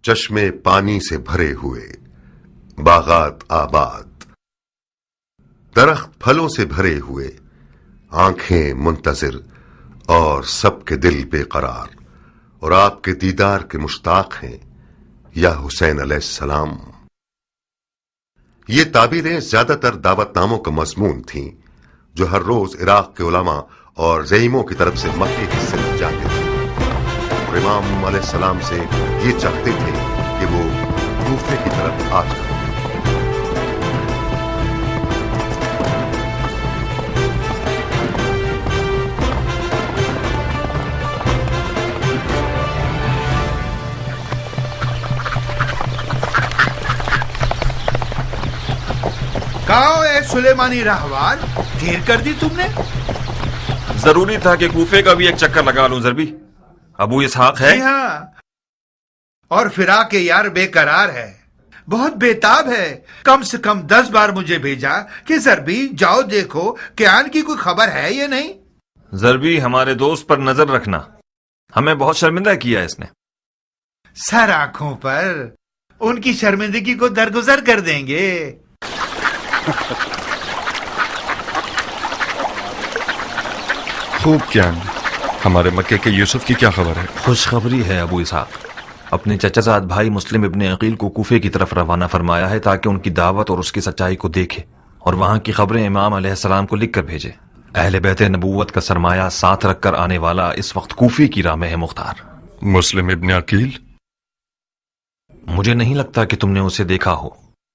چشمے پانی سے بھرے ہوئے، باغات آباد، درخت پھلوں سے بھرے ہوئے، آنکھیں منتظر اور سب کے دل بے قرار، اور آپ کے دیدار کے مشتاق ہیں یا حسین علیہ السلام۔ یہ تعبیریں زیادہ تر دعوت ناموں کا مضمون تھیں جو ہر روز عراق کے علماء اور زعیموں کی طرف سے مکی حصے میں جاتے تھے، اور امام علیہ السلام سے یہ چاہتے تھے کہ وہ کوفے کی طرف آ جائیں۔ کہاں اے سلیمانی راہوان، دیر کر دی تم نے؟ ضروری تھا کہ کوفے کا بھی ایک چکر لگا لوں ضربی۔ ابو اسحاق ہے؟ جی ہاں، اور فراق یار بے قرار ہے، بہت بےتاب ہے۔ کم سے کم 10 بار مجھے بھیجا کہ ضربی جاؤ دیکھو کہ آن کی کوئی خبر ہے یا نہیں۔ ضربی، ہمارے دوست پر نظر رکھنا، ہمیں بہت شرمندہ کیا اس نے۔ سر آنکھوں پر، ان کی شرمندگی کو درگزر کر دیں گے۔ خوب کیا، ہمارے مکے کے یوسف کی کیا خبر ہے؟ خوشخبری ہے ابو اسحاق، اپنے چچا زاد بھائی مسلم ابن عقیل کو کوفے کی طرف روانہ فرمایا ہے تاکہ ان کی دعوت اور اس کی سچائی کو دیکھے اور وہاں کی خبریں امام علیہ السلام کو لکھ کر بھیجے۔ اہل بیت نبوت کا سرمایہ ساتھ رکھ کر آنے والا اس وقت کوفے کی راہ میں ہے مختار۔ مسلم ابن عقیل؟ مجھے نہیں لگتا کہ تم نے اسے دیکھا ہو۔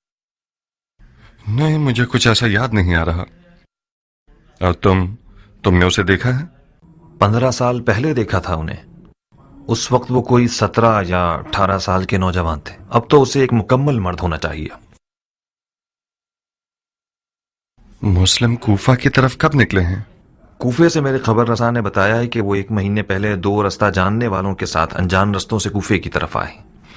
نہیں، مجھے کچھ ایسا یاد نہیں آ رہا۔ اور تم نے اسے دیکھا ہے؟ 15 سال پہلے دیکھا تھا انہیں، اس وقت وہ کوئی 17 یا 18 سال کے نوجوان تھے، اب تو اسے ایک مکمل مرد ہونا چاہیے۔ مسلم کوفہ کی طرف کب نکلے ہیں؟ کوفے سے میرے خبر رساں نے بتایا ہے کہ وہ 1 مہینے پہلے 2 رستہ جاننے والوں کے ساتھ انجان رستوں سے کوفے کی طرف آئے۔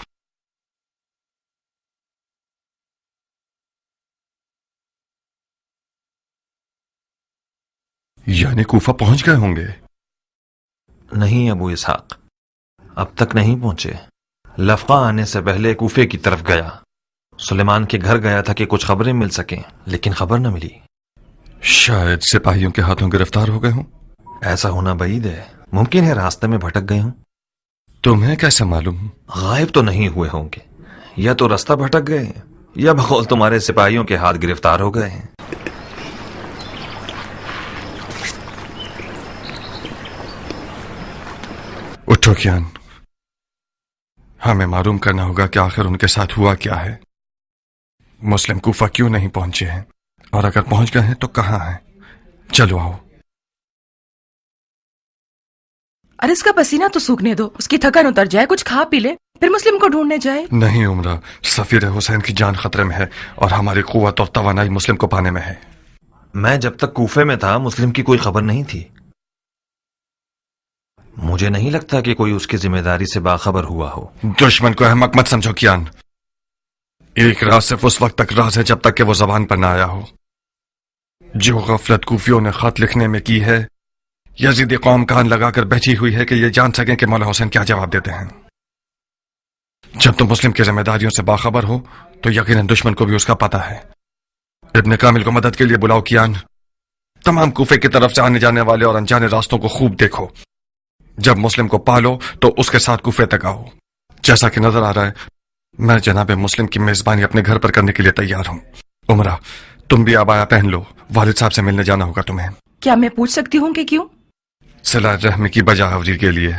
یعنی کوفہ پہنچ گئے ہوں گے؟ نہیں ابو اسحاق، اب تک نہیں پہنچے۔ لفقہ آنے سے پہلے کوفے کی طرف گیا، سلیمان کے گھر گیا تھا کہ کچھ خبریں مل سکیں، لیکن خبر نہ ملی۔ شاید سپاہیوں کے ہاتھوں گرفتار ہو گئے ہوں۔ ایسا ہونا بعید ہے، ممکن ہے راستے میں بھٹک گئے ہوں۔ تمہیں کیسے معلوم؟ غائب تو نہیں ہوئے ہوں گے، یا تو رستہ بھٹک گئے ہیں یا بقول تمہارے سپاہیوں کے ہاتھ گرفتار ہو گئے ہیں۔ اٹھو کیان، ہمیں معلوم کرنا ہوگا کہ آخر ان کے ساتھ ہوا کیا ہے۔ مسلم کوفہ کیوں نہیں پہنچے ہیں، اور اگر پہنچ گئے ہیں تو کہاں ہیں؟ چلو آؤ۔ ارے اس کا پسینہ تو سوکھنے دو، اس کی تھکن اتر جائے، کچھ کھا پی لے، پھر مسلم کو ڈھونڈنے جائے۔ نہیں عمرہ، سفیر حسین کی جان خطرے میں ہے اور ہماری قوت اور توانائی مسلم کو پانے میں ہے۔ میں جب تک کوفے میں تھا مسلم کی کوئی خبر نہیں تھی، مجھے نہیں لگتا کہ کوئی اس کی ذمہ داری سے باخبر ہوا ہو۔ دشمن کو احمق مت سمجھو کیان، ایک راز صرف اس وقت تک راز ہے جب تک کہ وہ زبان پر نہ آیا ہو۔ جو غفلت کوفیوں نے خط لکھنے میں کی ہے، یزیدی قوم کان لگا کر بیٹھی ہوئی ہے کہ یہ جان سکیں کہ مولا حسین کیا جواب دیتے ہیں۔ جب تم مسلم کی ذمہ داریوں سے باخبر ہو تو یقیناً دشمن کو بھی اس کا پتہ ہے۔ ابن کامل کو مدد کے لیے بلاؤ کیان، تمام کوفے کی طرف سے آنے جانے والے اور انجانے راستوں کو خوب دیکھو۔ جب مسلم کو پالو تو اس کے ساتھ کوفے تک آؤ۔ جیسا کہ نظر آ رہا ہے میں جناب مسلم کی میزبانی اپنے گھر پر کرنے کے لیے تیار ہوں۔ عمرہ، تم بھی عبایا پہن لو، والد صاحب سے ملنے جانا ہوگا تمہیں۔ کیا میں پوچھ سکتی ہوں کہ کیوں؟ صلہ رحم کی بجا آوری کے لیے۔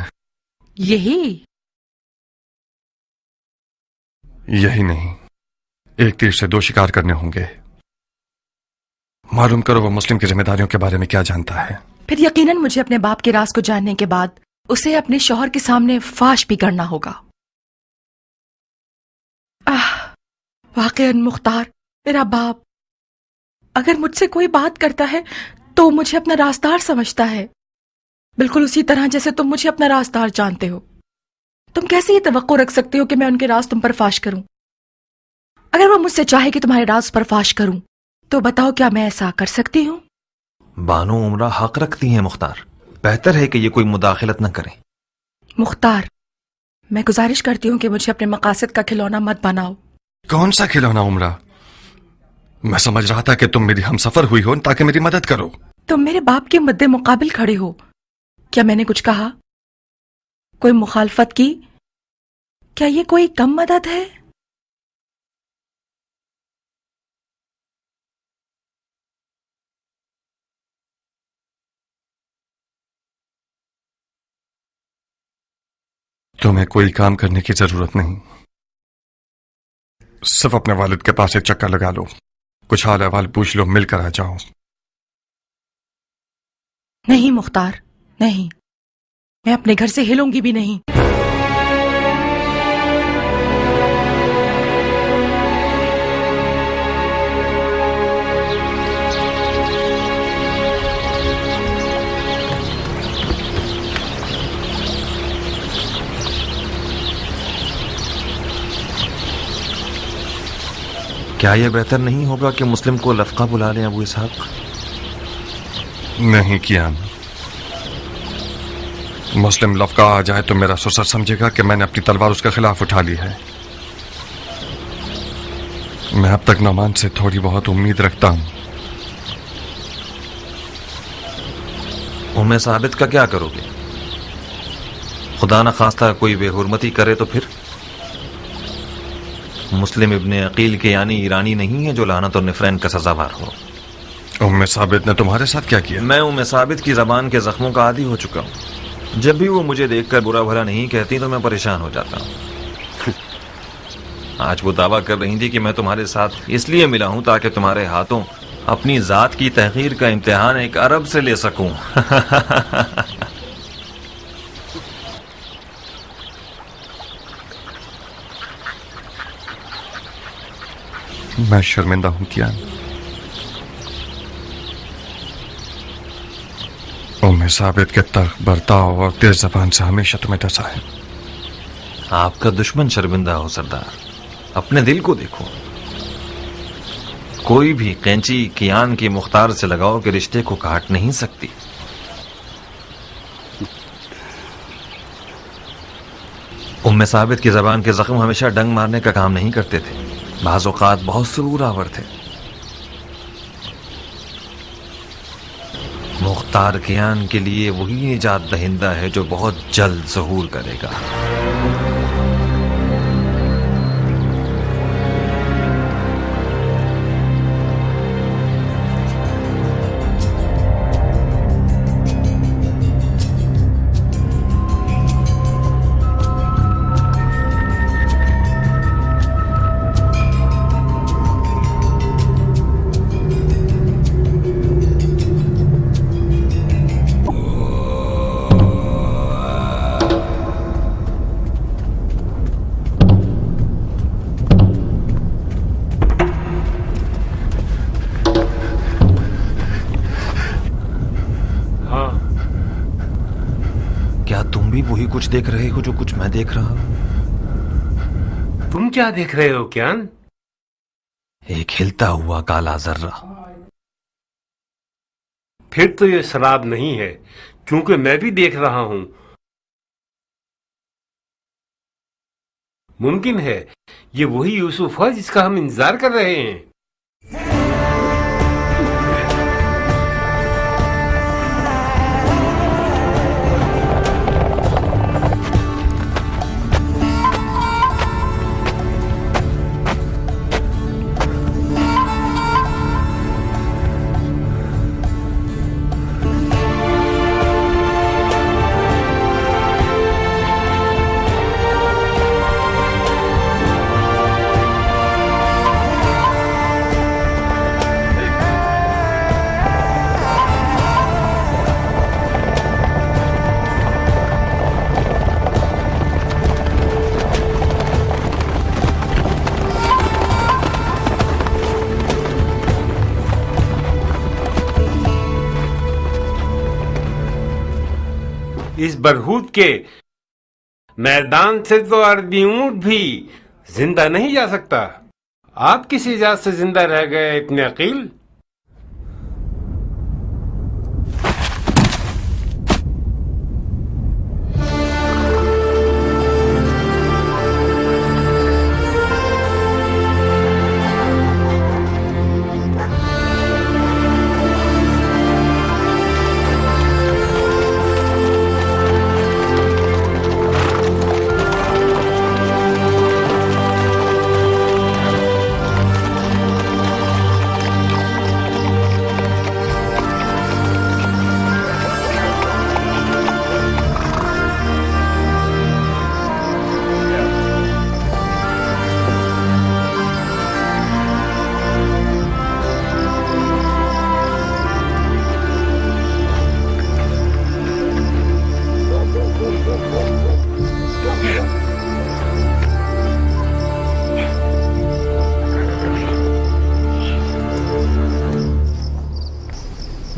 یہی نہیں، ایک تیر سے 2 شکار کرنے ہوں گے۔ معلوم کرو وہ مسلم کی ذمہ داریوں کے بارے میں کیا جانتا ہے۔ پھر یقیناً مجھے اپنے باپ کے راز کو جاننے کے بعد اسے اپنے شوہر کے سامنے فاش بھی کرنا ہوگا۔ واقعاً مختار، میرا باپ اگر مجھ سے کوئی بات کرتا ہے تو مجھے اپنا رازدار سمجھتا ہے، بالکل اسی طرح جیسے تم مجھے اپنا رازدار جانتے ہو۔ تم کیسے یہ توقع رکھ سکتے ہو کہ میں ان کے راز تم پر فاش کروں؟ اگر وہ مجھ سے چاہے کہ تمہارے راز پر فاش کروں تو بتاؤ کیا میں ایسا کر سکتی ہوں؟ بانو عمرہ حق رکھتی ہیں مختار، بہتر ہے کہ یہ کوئی مداخلت نہ کریں۔ مختار، میں گزارش کرتی ہوں کہ مجھے اپنے مقاصد کا کھلونا مت بناؤ. کون سا کھلونا عمرہ؟ میں سمجھ رہا تھا کہ تم میری ہم سفر ہوئی ہو تاکہ میری مدد کرو. تم میرے باپ کے مدِ مقابل کھڑے ہو. کیا میں نے کچھ کہا؟ کوئی مخالفت کی؟ کیا یہ کوئی کم مدد ہے؟ تمہیں کوئی کام کرنے کی ضرورت نہیں. صرف اپنے والد کے پاس ایک چکر لگا لو، کچھ حال احوال پوچھ لو، مل کر آ جاؤ. نہیں مختار، نہیں، میں اپنے گھر سے ہلوں گی بھی نہیں. کیا یہ بہتر نہیں ہوگا کہ مسلم کو لفقہ بلا لیں ابو اسحاق؟ نہیں کیان، مسلم لفقہ آ جائے تو میرا سسر سمجھے گا کہ میں نے اپنی تلوار اس کے خلاف اٹھا لی ہے. میں اب تک نعمان سے تھوڑی بہت امید رکھتا ہوں. ام ثابت کا کیا کرو گے؟ خدا نہ خواستہ کوئی بے حرمتی کرے تو پھر؟ مسلم ابن عقیل کے یعنی ایرانی نہیں ہے جو لعنت اور نفرین کا سزاوار ہو. ام ثابت نے تمہارے ساتھ کیا کیا؟ میں ام ثابت کی زبان کے زخموں کا عادی ہو چکا ہوں. جب بھی وہ مجھے دیکھ کر برا بھلا نہیں کہتی تو میں پریشان ہو جاتا ہوں. آج وہ دعویٰ کر رہی تھی کہ میں تمہارے ساتھ اس لیے ملا ہوں تاکہ تمہارے ہاتھوں اپنی ذات کی تحقیر کا امتحان ایک عرب سے لے سکوں. میں شرمندہ ہوں کیان. ام ثابت کے تلخ برتاؤ اور تیز زبان سے ہمیشہ تمہیں ڈسا ہے. آپ کا دشمن شرمندہ ہو سردار، اپنے دل کو دیکھو. کوئی بھی قینچی کیان کی مختار سے لگاؤ کہ رشتے کو کاٹ نہیں سکتی. ام ثابت کی زبان کے زخم ہمیشہ ڈنگ مارنے کا کام نہیں کرتے تھے، بعض اوقات بہت سرور آور تھے. مختار کیان کے لیے وہی نجات دہندہ ہے جو بہت جلد ظہور کرے گا. وہی کچھ دیکھ رہے ہو جو کچھ میں دیکھ رہا ہوں؟ تم کیا دیکھ رہے ہو کیان؟ ایک ہلتا ہوا کالا ذرہ. پھر تو یہ سراب نہیں ہے، کیونکہ میں بھی دیکھ رہا ہوں. ممکن ہے یہ وہی یوسف ہے جس کا ہم انتظار کر رہے ہیں. اس برہوت کے میدان سے تو عربی اونٹ بھی زندہ نہیں جا سکتا. آپ کس اجازت سے زندہ رہ گئے ابن عقیل؟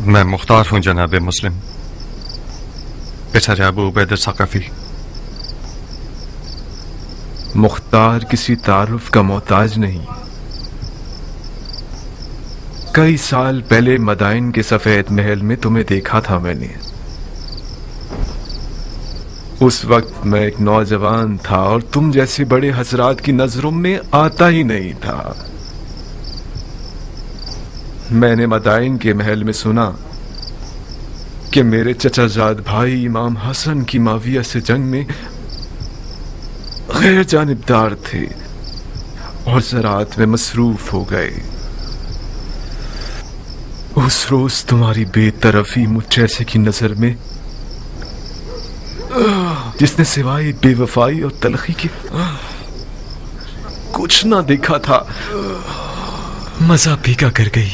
मैं मुख्तार हूं जनाब मुस्लिम, पिसर अबू उबैद सक़फ़ी। मुख्तार किसी तारुफ का मोहताज नहीं। कई साल पहले मदाइन के सफेद महल में तुम्हें देखा था मैंने। उस वक्त मैं एक नौजवान था और तुम जैसे बड़े हजरात की नजरों में आता ही नहीं था। मैंने मदाइन के महल में सुना कि मेरे चचाजाद भाई इमाम हसन की माविया से जंग में गैर जानिबदार थे और ज़राअत में मसरूफ हो गए। उस रोज तुम्हारी बेतरफी मुझ जैसे की नजर में, जिसने सिवाय बेवफाई और तलखी के कुछ ना देखा था, मजा फीका कर गई।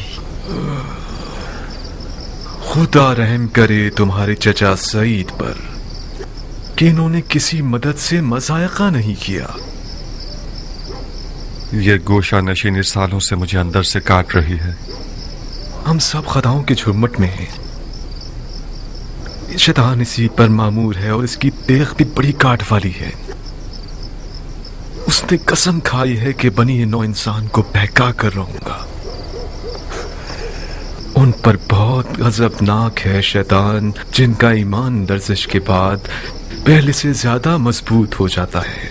खुदा रहम करे तुम्हारे चचा सईद पर कि इन्होंने किसी मदद से मजायका नहीं किया। ये गोशा नशीनी सालों से मुझे अंदर से काट रही है। हम सब खदाओं के झुरमुट में हैं। शैतान इसी पर मामूर है और इसकी देख भी बड़ी काट वाली है। उसने कसम खाई है कि बनी नौ इंसान को बहका कर रहूंगा। उन पर बहुत गजबनाक है शैतान, जिनका ईमान लर्जिश के बाद पहले से ज्यादा मजबूत हो जाता है।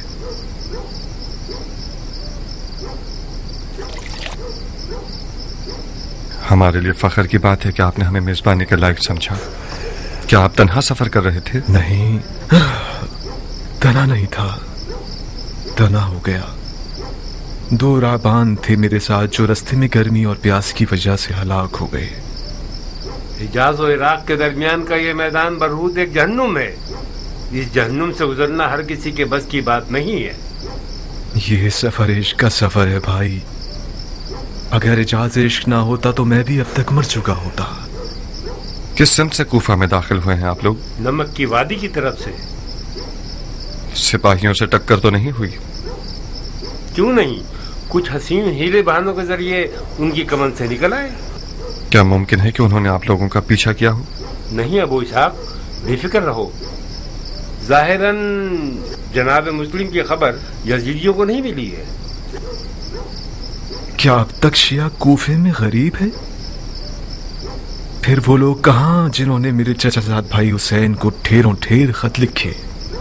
हमारे लिए फख्र की बात है कि आपने हमें मेजबानी के लायक समझा। क्या आप तन्हा सफर कर रहे थे? नहीं, तना नहीं था, तना हो गया। दो राहबान थे मेरे साथ जो रास्ते में गर्मी और प्यास की वजह से हलाक हो गए। हिजाज और इराक के दरमियान का ये मैदान बरहूद एक जहन्नुम है। इस जहन्नुम से गुजरना हर किसी के बस की बात नहीं है। ये सफर इश्क का सफर है भाई। अगर इजाज़ इश्क ना होता तो मैं भी अब तक मर चुका होता। किस सिमत से कूफा में दाखिल हुए हैं आप लोग? नमक की वादी की तरफ से। सिपाहियों से टक्कर तो नहीं हुई? क्यों नहीं, कुछ हसीन हीले बहानों के जरिए उनकी कमन से निकल आए। क्या मुमकिन है कि उन्होंने आप लोगों का पीछा किया हो? नहीं अबू इसहाक, बेफिक्र रहो। जाहिरन जनाब मुस्लिम की खबर यजीदियों को नहीं मिली है। क्या अब तक शिया कूफे में गरीब है? फिर वो लोग कहां जिन्होंने मेरे चचाजाद भाई हुसैन को ढेरों ढेर खत लिखे?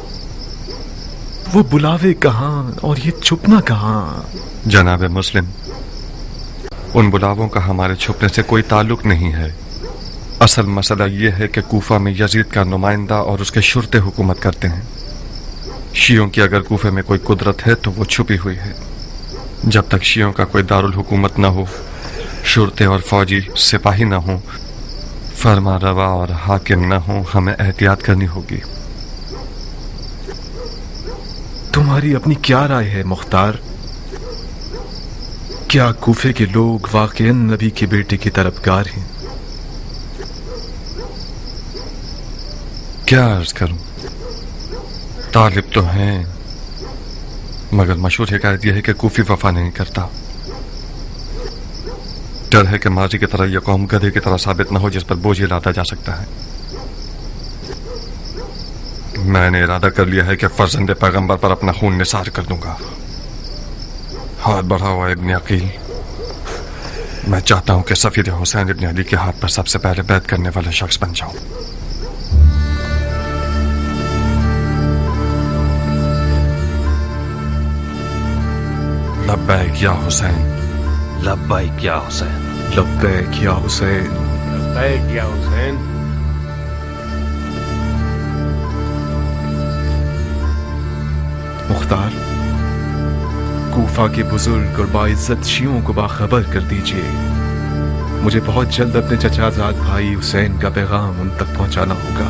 वो बुलावे कहां और ये छुपना कहां? जनाब मुस्लिम, उन बुलावों का हमारे छुपने से कोई ताल्लुक नहीं है। असल मसला ये है कि कूफा में यजीद का नुमाइंदा और उसके शुरते हुकूमत करते हैं। शियों की अगर कूफे में कोई कुदरत है तो वो छुपी हुई है। जब तक शियों का कोई दारुल हुकूमत न हो, शुरते और फौजी सिपाही न हो, फरमा रवा और हाकिम न हो, हमें एहतियात करनी होगी। तुम्हारी अपनी क्या राय है मुख्तार? क्या कूफे के लोग वाकईन नबी के बेटे की तरफदार हैं? क्या अर्ज करूं, तालिब तो हैं, मगर मशहूर हिकायत यह है कि कूफी वफा नहीं करता। डर है कि माजी की तरह यह कौम गधे की तरह साबित न हो जिस पर बोझ लादा जा सकता है। मैंने इरादा कर लिया है कि फर्जंदे पैगंबर पर अपना खून निसार कर दूंगा। हाथ बढ़ाओ इब्न अकील। मैं चाहता हूं कि सफीर हुसैन इब्न अली के हाथ पर सबसे पहले बैत करने वाला शख्स बन जाऊं। लब्बैक या हुसैन। लब्बैक या हुसैन। लब्बैक या हुसैन। लब्बैक या हुसैन। मुख्तार, कूफा के बुजुर्ग और बाइज्जत शियों को बाखबर कर दीजिए। मुझे बहुत जल्द अपने चचाजाद भाई हुसैन का पैगाम उन तक पहुंचाना होगा।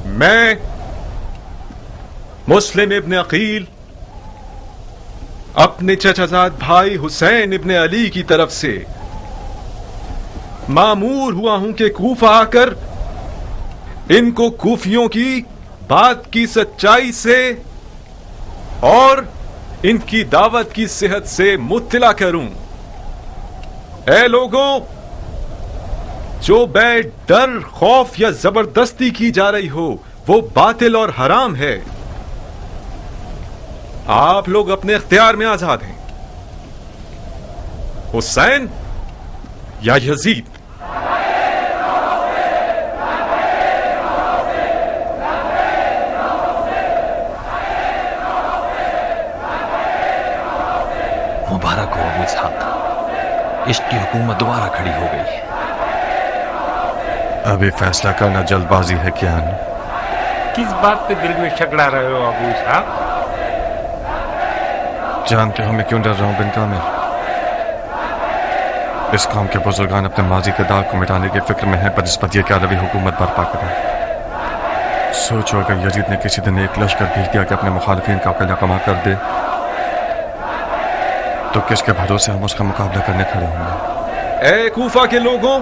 میں مسلم ابن عقیل اپنے چچا زاد بھائی حسین ابن علی کی طرف سے مامور ہوا ہوں کہ کوفہ آ کر ان کو کوفیوں کی بات کی سچائی سے اور ان کی دعوت کی صحت سے مطلع کروں۔ اے لوگوں، جو بے ڈر، خوف یا زبردستی کی جا رہی ہو وہ باطل اور حرام ہے۔ آپ لوگ اپنے اختیار میں آزاد ہیں، حسین یا یزید۔ مبارک ہو ابو اسحاق، عشق کی حکومت دوبارہ کھڑی ہو گئی ہے۔ ابھی فیصلہ کرنا جلد بازی ہے کیا؟ کس بات پہ دل میں شک لا رہے ہو ابو اسحاق؟ جانتے ہو میں کیوں ڈر رہا ہوں بن کامل؟ اس قوم کے بزرگان اپنے ماضی کے داغ کو مٹانے کی فکر میں ہیں بنسبت یہ کہ عربی حکومت برپا کریں۔ سوچو اگر یزید نے کسی دن ایک لشکر بھیج دیا کہ اپنے مخالفین کا قلعہ کما کر دے تو کس کے بھروسے ہم اس کا مقابلہ کرنے کھڑے ہوں گے؟ اے کوفہ کے لوگوں،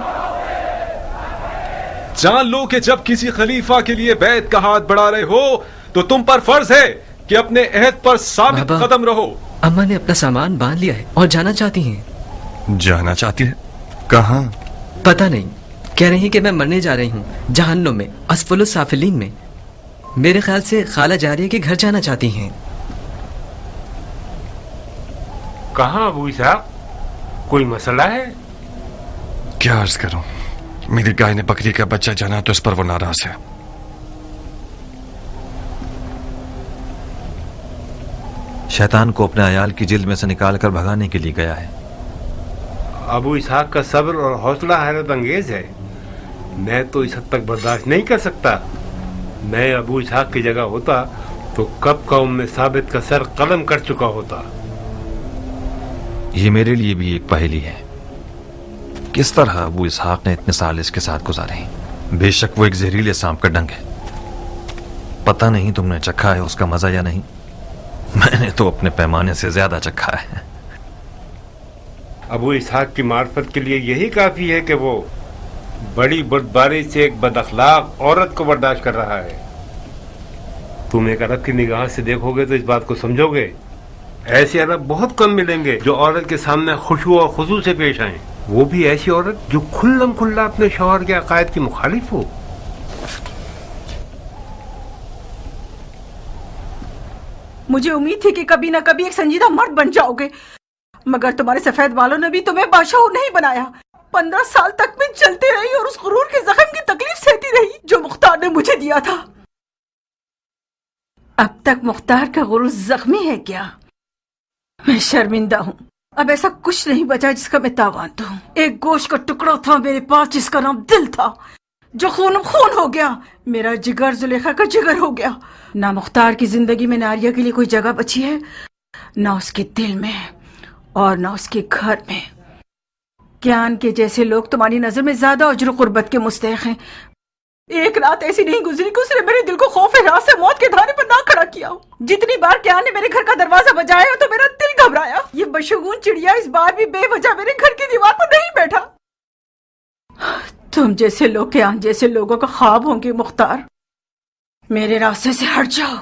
جان لو کہ جب کسی خلیفہ کے لیے بیعت کا ہاتھ بڑھا رہے ہو تو تم پر فرض ہے کہ اپنے عہد پر ثابت قدم رہو۔ اماں نے اپنا سامان باندھ لیا ہے اور جانا چاہتی ہیں۔ جانا چاہتی ہے؟ کہاں؟ پتہ نہیں، کہہ رہی ہیں کہ میں مرنے جا رہی ہوں جہنم میں، اسفل السافلین میں۔ میرے خیال سے خالہ جاریہ کے گھر جانا چاہتی ہیں۔ کہاں ابو اسحاق؟ کوئی مسئلہ ہے؟ کیا عرض کروں، میری گائے نے بکری کا بچہ جانا تو اس پر وہ ناراض ہے۔ شیطان کو اپنے عیال کی جلد میں سے نکال کر بھگانے کے لیے گیا ہے۔ ابو اسحاق کا صبر اور حوصلہ حیرت انگیز ہے، میں تو اس حد تک برداشت نہیں کر سکتا۔ میں ابو اسحاق کی جگہ ہوتا تو کب قوم میں ثابت کا سر قلم کر چکا ہوتا۔ یہ میرے لیے بھی ایک پہیلی ہے، کس طرح ابو اسحاق نے اتنے سال اس کے ساتھ گزارے ہیں۔ بے شک وہ ایک زہریلے سانپ کا ڈنگ ہے، پتہ نہیں تم نے چکھا ہے اس کا مزہ یا نہیں، میں نے تو اپنے پیمانے سے زیادہ چکھا ہے۔ ابو اسحاق کی معرفت کے لیے یہی کافی ہے کہ وہ بڑی بردباری سے ایک بد اخلاق عورت کو برداشت کر رہا ہے۔ تم ایک عرب کی نگاہ سے دیکھو گے تو اس بات کو سمجھو گے۔ ایسے عرب بہت کم ملیں گے جو عورت کے سامنے خشوع اور خضوع سے پیش آئیں، وہ بھی ایسی عورت جو کھلم کھلا اپنے شوہر کے عقائد کی مخالف ہو۔ مجھے امید تھی کہ کبھی نہ کبھی ایک سنجیدہ مرد بن جاؤ گے، مگر تمہارے سفید بالوں نے بھی تمہیں بادشاہ نہیں بنایا۔ 15 سال تک میں چلتی رہی اور اس غرور کے زخم کی تکلیف سہتی رہی جو مختار نے مجھے دیا تھا۔ اب تک مختار کا غرور زخمی ہے کیا؟ میں شرمندہ ہوں۔ اب ایسا کچھ نہیں بچا جس کا میں تاوان دوں۔ ایک گوشت کا ٹکڑا تھا میرے پاس جس کا نام دل تھا، جو خون ہو گیا۔ میرا جگر زلیخا کا جگر ہو گیا۔ نہ مختار کی زندگی میں ناریہ کے لیے کوئی جگہ بچی ہے، نہ اس کے دل میں اور نہ اس کے گھر میں۔ کیان کے جیسے لوگ تمہاری نظر میں زیادہ اجر و قربت کے مستحق ہیں۔ ایک رات ایسی نہیں گزری کہ اس نے میرے دل کو خوف رات سے موت کے دھارے پر نہ کھڑا کیا ہو۔ جتنی بار کیان نے میرے گھر کا دروازہ بجایا تو میرا دل گھبرایا۔ یہ بشگون چڑیا اس بار بھی بے وجہ میرے گھر کی دیوار پر نہیں بیٹھا۔ تم جیسے لوگ کیان جیسے لوگوں کا خواب ہوں گے مختار۔ میرے راستے سے ہٹ جاؤ۔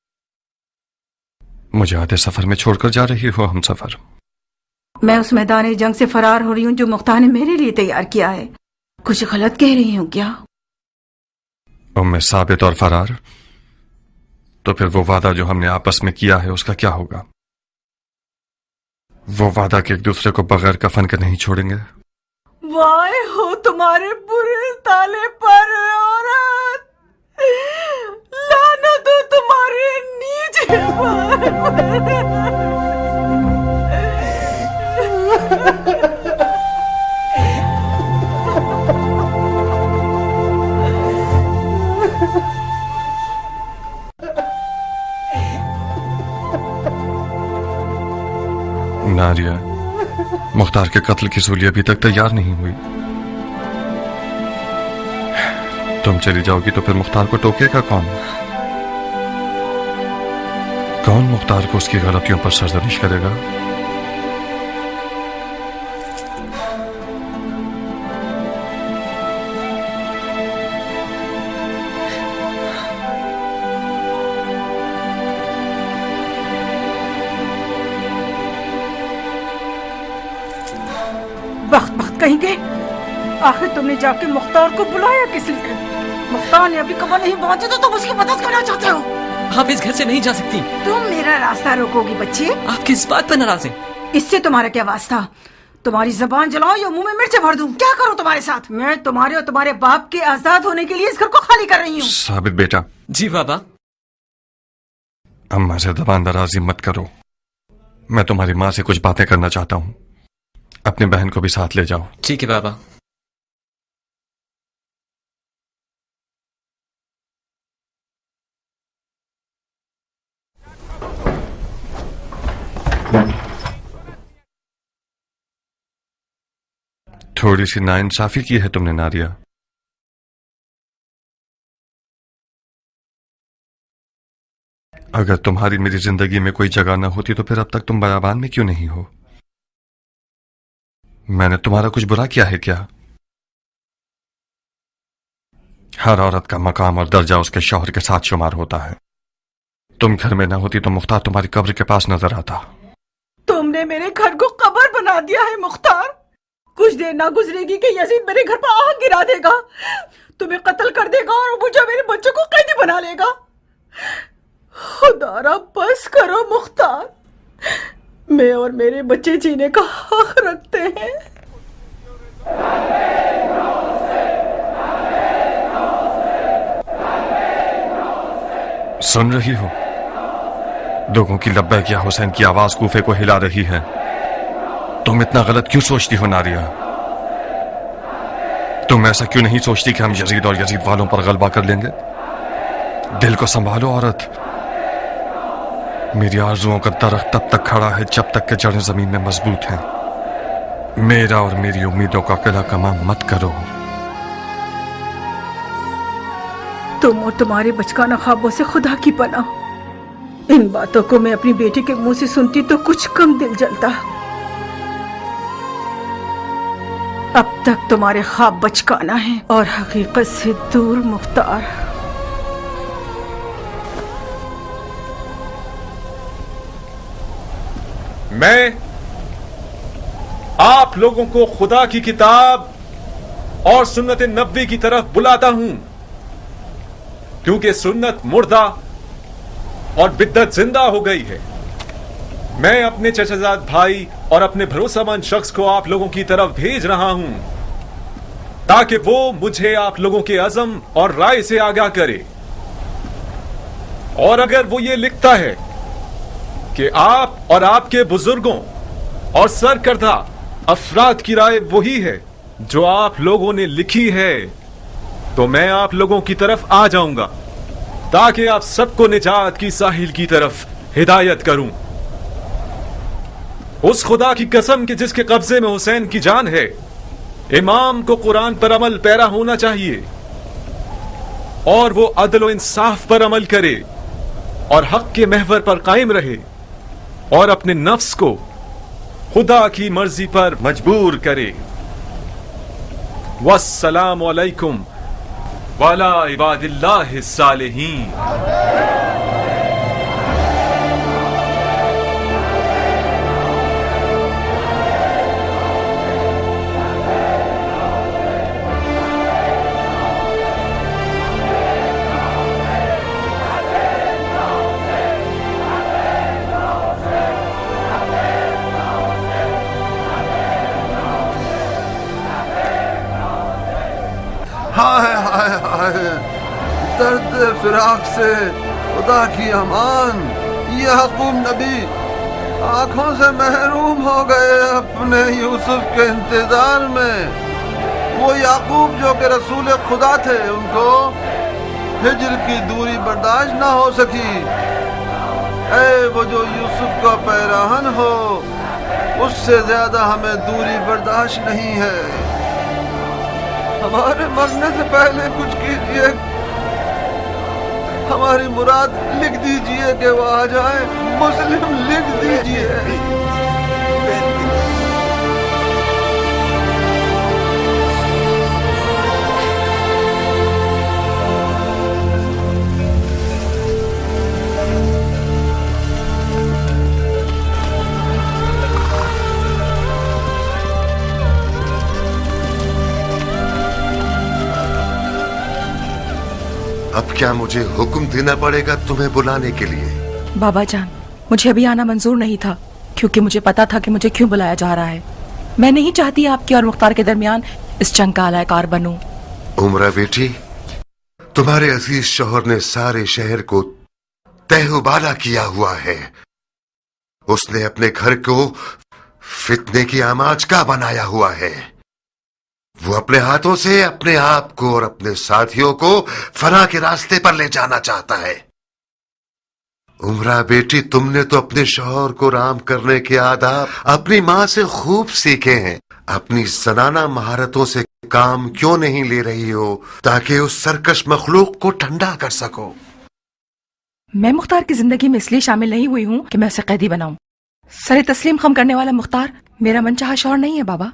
مجھے آدھے سفر میں چھوڑ کر جا رہی ہو ہم سفر؟ میں اس میدان جنگ سے فرار ہو رہی ہوں جو مختار نے میرے لیے تیار کیا ہے۔ کچھ غلط کہہ رہی ہوں کیا؟ ام ثابت اور فرار؟ تو پھر وہ وعدہ جو ہم نے آپس میں کیا ہے اس کا کیا ہوگا؟ وہ وعدہ کہ ایک دوسرے کو بغیر کفن کے نہیں چھوڑیں گے؟ وائے ہو تمہارے برے تالے پر عورت، لعنت ہو تمہارے نیچے پر۔ ناریہ، مختار کے قتل کی سولی ابھی تک تیار نہیں ہوئی۔ तुम चली जाओगी तो फिर मुख्तार को टोकेगा कौन? कौन मुख्तार को उसकी गलतियों पर सरजनिश करेगा? वक्त कहीं गए। आखिर तुमने जाके मुख्तार को बुलाया किस लिए? मुख्तार ने अभी कबर नहीं पहुंचे तो तुम उसकी मदद करना चाहते हो? आप इस घर से नहीं जा सकती। तुम मेरा रास्ता रोकोगी बच्चे? आप किस बात पर नाराज हैं? इससे तुम्हारा क्या वास्ता? तुम्हारी जबान जलाओ या मुंह में मिर्च भर दूं? क्या करूं तुम्हारे साथ? मैं तुम्हारे और तुम्हारे बाप के आजाद होने के लिए इस घर को खाली कर रही हूँ। साबित बेटा। जी बाबा। अम्मा से जबान दराजी मत करो। मैं तुम्हारी माँ से कुछ बातें करना चाहता हूँ। अपनी बहन को भी साथ ले जाओ। ठीक है बाबा। थोड़ी सी नाइंसाफी की है तुमने नारिया। अगर तुम्हारी मेरी जिंदगी में कोई जगह न होती तो फिर अब तक तुम बयाबान में क्यों नहीं हो? मैंने तुम्हारा कुछ बुरा किया है क्या? हर औरत का मकाम और दर्जा उसके शौहर के साथ शुमार होता है। तुम घर में न होती तो मुख्तार तुम्हारी कब्र के पास नजर आता। तुमने मेरे घर को कब्र बना दिया है मुख्तार। कुछ देर ना गुजरेगी कि यजीद मेरे घर पर आग गिरा देगा, तुम्हें कत्ल कर देगा और मुझे मेरे बच्चों को कैदी बना लेगा। खुदारा बस करो मुख्तार, मैं और मेरे बच्चे जीने का हक रखते हैं। सुन रही हो? लोगों की लब्बैक या हुसैन की आवाज कूफे को हिला रही है। तुम इतना गलत क्यों सोचती हो नारिया? तुम ऐसा क्यों नहीं सोचती कि हम यजीद और यजीद वालों पर गलबा कर लेंगे? दिल को संभालो औरत। मेरी आरजुओं का दरख्त तब तक खड़ा है जब तक कि जड़ें जमीन में मजबूत हैं। मेरा और मेरी उम्मीदों का किला कमा मत करो। तुम और तुम्हारे बचकाना ख्वाबों से खुदा की पनाह। इन बातों को मैं अपनी बेटी के मुंह से सुनती तो कुछ कम दिल जलता। अब तक तुम्हारे ख्वाब बचकाना है और हकीकत से दूर मुख्तार। मैं आप लोगों को खुदा की किताब और सुन्नत नबवी की तरफ बुलाता हूं, क्योंकि सुन्नत मुर्दा और बिद्दत जिंदा हो गई है। मैं अपने चचाजाद भाई और अपने भरोसेमंद शख्स को आप लोगों की तरफ भेज रहा हूं ताकि वो मुझे आप लोगों के अज़म और राय से आगाह करे। और अगर वो ये लिखता है कि आप और आपके बुजुर्गों और सरकर्दा अफराद की राय वही है जो आप लोगों ने लिखी है, तो मैं आप लोगों की तरफ आ जाऊंगा ताकि आप सबको निजात की साहिल की तरफ हिदायत करूं। उस खुदा की कसम कि जिसके कब्जे में हुसैन की जान है, इमाम को कुरान पर अमल पैरा होना चाहिए और वो अदल व इंसाफ पर अमल करे और हक के महवर पर कायम रहे और अपने नफ्स को खुदा की मर्जी पर मजबूर करे। वस्सलामु अलैकुम वाला इबादिल्लाहि सालिहीन। हाय हाय हाय, दर्द फिराक से खुदा की अमान। याकूब नबी आंखों से महरूम हो गए अपने यूसुफ के इंतजार में। वो याकूब जो कि रसूल खुदा थे, उनको हिजर की दूरी बर्दाश्त ना हो सकी। ऐ वो जो यूसुफ का पैराहन हो, उससे ज्यादा हमें दूरी बर्दाश्त नहीं है। ہمارے مرنے سے پہلے کچھ کیجیے، ہماری مراد لکھ دیجیے کہ وہ آ جائیں، مسلم لکھ دیجیے۔ اب کیا مجھے حکم دینا پڑے گا تمہیں بلانے کے لیے؟ بابا جان، مجھے ابھی آنا منظور نہیں تھا، کیونکہ مجھے پتا تھا کہ مجھے کیوں بلایا جا رہا ہے۔ میں نہیں چاہتی آپ کے اور مختار کے درمیان اس جنگ کا اعلی کار بنوں۔ عمرہ بیٹی، تمہارے عزیز شوہر نے سارے شہر کو تہو بالا کیا ہوا ہے۔ اس نے اپنے گھر کو فتنے کی آماج کا بنایا ہوا ہے۔ وہ اپنے ہاتھوں سے اپنے آپ کو اور اپنے ساتھیوں کو فنا کے راستے پر لے جانا چاہتا ہے۔ عمرہ بیٹی، تم نے تو اپنے شوہر کو رام کرنے کے آداب اپنی ماں سے خوب سیکھے ہیں۔ اپنی زنانہ مہارتوں سے کام کیوں نہیں لے رہی ہو تاکہ اس سرکش مخلوق کو ٹھنڈا کر سکو؟ میں مختار کی زندگی میں اس لیے شامل نہیں ہوئی ہوں کہ میں اسے قیدی بناؤں۔ سر تسلیم خم کرنے والا مختار میرا منچاہا شوہر نہیں ہے بابا۔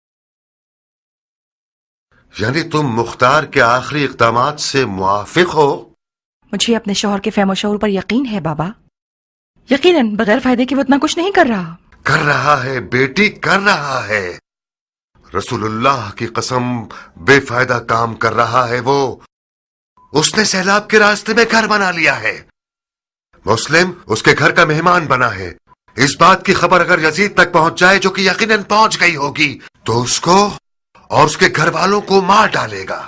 یعنی تم مختار کے آخری اقدامات سے موافق ہو؟ مجھے اپنے شوہر کے فہم و شعور پر یقین ہے بابا، یقیناً بغیر فائدے کے وہ اتنا کچھ نہیں کر رہا۔ کر رہا ہے بیٹی، کر رہا ہے۔ رسول اللہ کی قسم، بے فائدہ کام کر رہا ہے وہ۔ اس نے سیلاب کے راستے میں گھر بنا لیا ہے۔ مسلم اس کے گھر کا مہمان بنا ہے۔ اس بات کی خبر اگر یزید تک پہنچ جائے، جو کہ یقیناً پہنچ گئی ہوگی، تو اس کو اور اس کے گھر والوں کو مار ڈالے گا۔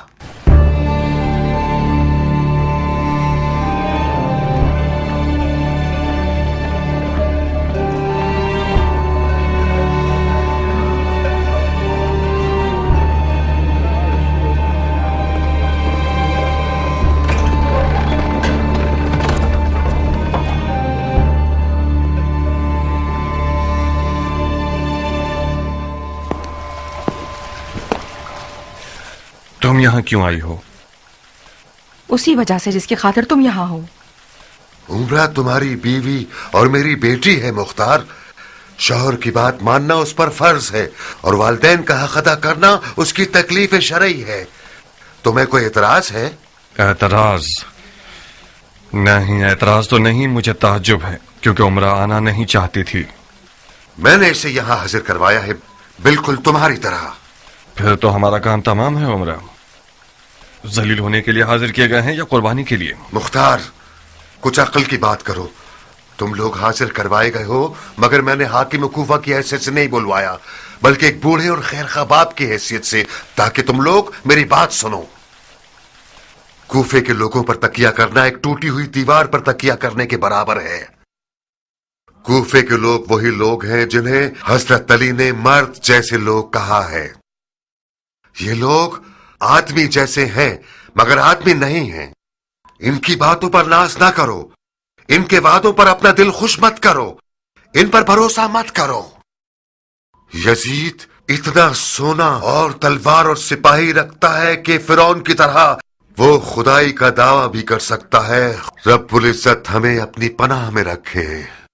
تم یہاں کیوں آئی ہو؟ اسی وجہ سے جس کی خاطر تم یہاں ہو۔ عمرہ تمہاری بیوی اور میری بیٹی ہے مختار۔ شوہر کی بات ماننا اس پر فرض ہے اور والدین کا حق ادا کرنا اس کی تکلیف شرعی ہے۔ تمہیں کوئی اعتراض ہے؟ اعتراض نہیں، اعتراض تو نہیں، مجھے تعجب ہے کیونکہ عمرہ آنا نہیں چاہتی تھی۔ میں نے اسے یہاں حاضر کروایا ہے، بالکل تمہاری طرح۔ پھر تو ہمارا کام تمام ہے۔ عمرہ ذلیل ہونے کے لیے حاضر کیے گئے ہیں یا قربانی کے لیے؟ مختار، کچھ عقل کی بات کرو۔ تم لوگ حاضر کوائے گئے ہو، مگر میں نے حاکم کوفہ کی حیثیت سے نہیں بلوایا، بلکہ ایک بوڑھے اور خیر خواہ باپ کی حیثیت سے، تاکہ تم لوگ میری بات سنو۔ کوفے کے لوگوں پر تکیہ کرنا ایک ٹوٹی ہوئی دیوار پر تکیہ کرنے کے برابر ہے۔ کوفے کے لوگ وہی لوگ ہیں جنہیں حضرت علی نے مرد جیسے لوگ کہا ہے۔ یہ لوگ آدمی جیسے ہیں مگر آدمی نہیں ہیں۔ ان کی باتوں پر ناز نہ کرو، ان کے وعدوں پر اپنا دل خوش مت کرو، ان پر بھروسہ مت کرو۔ یزید اتنا سونا اور تلوار اور سپاہی رکھتا ہے کہ فرعون کی طرح وہ خدائی کا دعویٰ بھی کر سکتا ہے۔ رب العزت ہمیں اپنی پناہ میں رکھے۔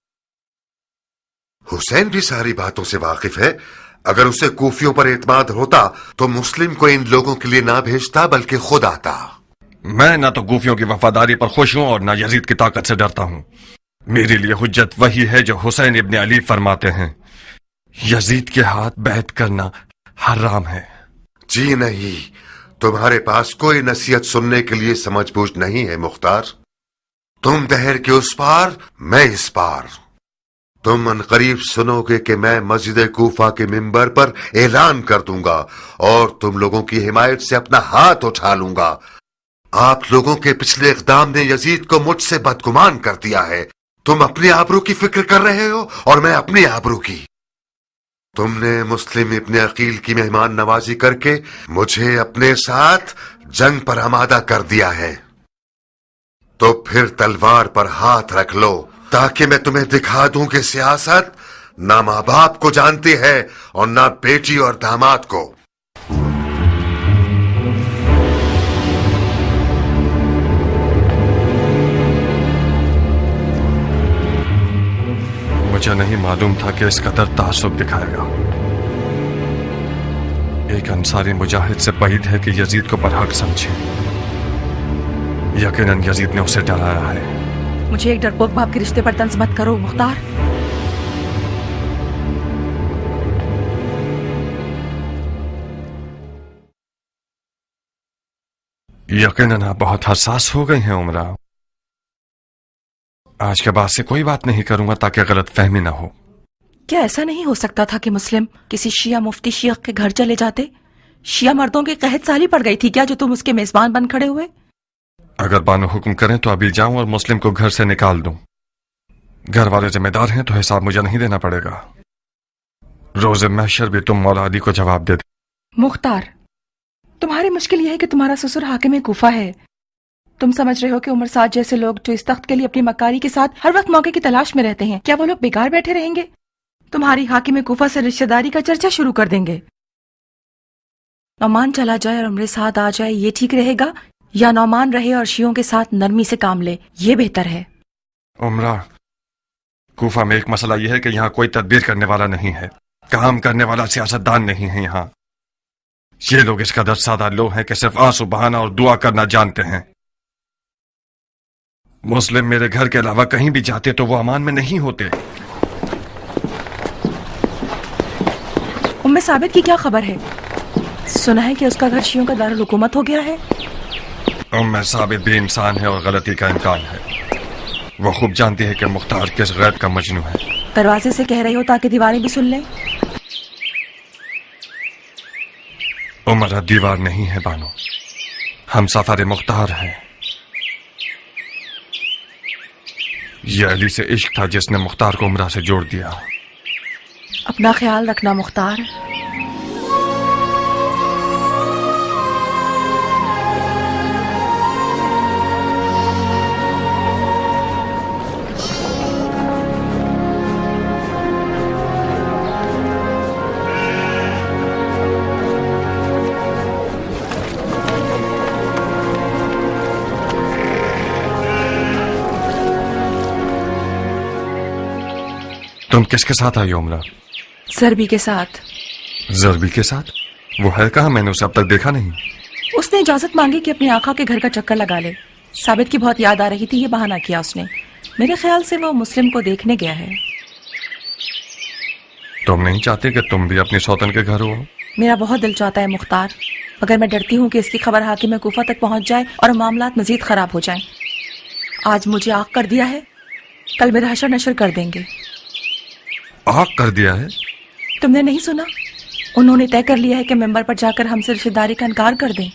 حسین بھی ساری باتوں سے واقف ہے۔ اگر اسے کوفیوں پر اعتماد ہوتا تو مسلم کو ان لوگوں کے لیے نہ بھیجتا بلکہ خود آتا۔ میں نہ تو کوفیوں کی وفاداری پر خوش ہوں اور نہ یزید کی طاقت سے ڈرتا ہوں۔ میرے لیے حجت وہی ہے جو حسین ابن علی فرماتے ہیں، یزید کے ہاتھ بیعت کرنا حرام ہے۔ جی نہیں، تمہارے پاس کوئی نصیحت سننے کے لیے سمجھ بوجھ نہیں ہے مختار۔ تم دہر کے اس پار، میں اس پار۔ تم ان قریب سنو گے کہ میں مسجد کوفہ کے منبر پر اعلان کر دوں گا اور تم لوگوں کی حمایت سے اپنا ہاتھ اٹھا لوں گا۔ آپ لوگوں کے پچھلے اقدام نے یزید کو مجھ سے بدگمان کر دیا ہے۔ تم اپنی آبرو کی فکر کر رہے ہو اور میں اپنی آبرو کی۔ تم نے مسلم ابن عقیل کی مہمان نوازی کر کے مجھے اپنے ساتھ جنگ پر آمادہ کر دیا ہے، تو پھر تلوار پر ہاتھ رکھ لو تاکہ میں تمہیں دکھا دوں کہ سیاست نہ ماں باپ کو جانتی ہے اور نہ بیٹی اور داماد کو۔ نہیں معلوم تھا کہ اس قدر تعصب دکھائے گا. ایک انصاری مجاہد سے بعید ہے کہ یزید کو برحق سمجھے. یقیناً یزید نے اسے ڈرایا ہے. مجھے ایک ڈرپوک باپ کے رشتے پر طنز مت کرو مختار. یقیناً آپ بہت حساس ہو گئی ہیں عمرہ. آج کے بعد سے کوئی بات نہیں کروں گا تاکہ غلط فہمی نہ ہو. کیا ایسا نہیں ہو سکتا تھا کہ مسلم کسی شیعہ مفتی شیخ کے گھر چلے جاتے؟ شیعہ مردوں کی قحط سالی پڑ گئی تھی کیا جو تم اس کے میزبان بن کھڑے ہوئے؟ اگر بانو حکم کریں تو ابھی جاؤں اور مسلم کو گھر سے نکال دوں. گھر والے ذمہ دار ہیں تو حساب مجھے نہیں دینا پڑے گا. روز محشر بھی تم مولا علی کو جواب دے دے. مختار، تمہاری مشکل یہ ہے کہ تمہارا سسر حاکم کوفہ ہے. تم سمجھ رہے ہو کہ عمر سعد جیسے لوگ جو اس تخت کے لیے اپنی مکاری کے ساتھ ہر وقت موقع کی تلاش میں رہتے ہیں، کیا وہ لوگ بیکار بیٹھے رہیں گے؟ تمہاری حاکم کوفہ سے رشتہ داری کا چرچا شروع کر دیں گے. نعمان چلا جائے اور عمر سعد آ جائے، یہ ٹھیک رہے گا یا نعمان رہے اور شیعوں کے ساتھ نرمی سے کام لے؟ یہ بہتر ہے. عمرہ، کوفہ میں ایک مسئلہ یہ ہے کہ یہاں کوئی تدبیر کرنے والا نہیں ہے، کام کرنے والا سیاستدان نہیں ہے. یہاں یہ لوگ اس قدر سادہ لوگ ہیں کہ صرف آنسو بہانا اور دعا کرنا جانتے ہیں. مسلم میرے گھر کے علاوہ کہیں بھی جاتے تو وہ امان میں نہیں ہوتے. ام ثابت کی کیا خبر ہے؟ سنا ہے کہ اس کا گھر شیعوں کا دارالحکومت ہو گیا ہے. ام ثابت بھی انسان ہے اور غلطی کا امکان ہے. وہ خوب جانتی ہے کہ مختار کس غیب کا مجنوں ہے. دروازے سے کہہ رہی ہو تاکہ دیواریں بھی سن لیں. عمرہ دیوار نہیں ہے بانو، ہم سفر مختار ہیں. یہ علی سے عشق تھا جس نے مختار کو عمرہ سے جوڑ دیا. اپنا خیال رکھنا مختار. تم کس کے ساتھ آئی عمرہ؟ زربی کے ساتھ. زربی کے ساتھ؟ وہ ہے کہاں؟ میں نے اسے اب تک دیکھا نہیں. اس نے اجازت مانگی کہ اپنے آقا کے گھر کا چکر لگا لے. ثابت کی بہت یاد آ رہی تھی، یہ بہانہ کیا اس نے. میرے خیال سے وہ مسلم کو دیکھنے گیا ہے. تم نہیں چاہتے کہ تم بھی اپنی سوتن کے گھر ہو؟ میرا بہت دل چاہتا ہے مختار، مگر میں ڈرتی ہوں کہ اس کی خبر حاکم کوفہ تک پہنچ جائے اور معاملات مزید خراب ہو جائیں. آج مجھے آگ کر دیا ہے، کل میرا حشر نشر کر دیں گے. آگ کر دیا ہے؟ تم نے نہیں سنا؟ انہوں نے طے کر لیا ہے کہ ممبر پر جا کر ہم سے رشتہ داری کا انکار کر دیں.